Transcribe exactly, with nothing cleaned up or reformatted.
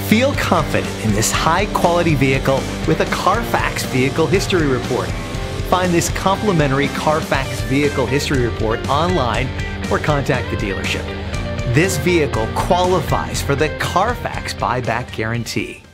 Feel confident in this high-quality vehicle with a Carfax Vehicle History Report. Find this complimentary Carfax Vehicle History Report online or contact the dealership. This vehicle qualifies for the Carfax Buyback Guarantee.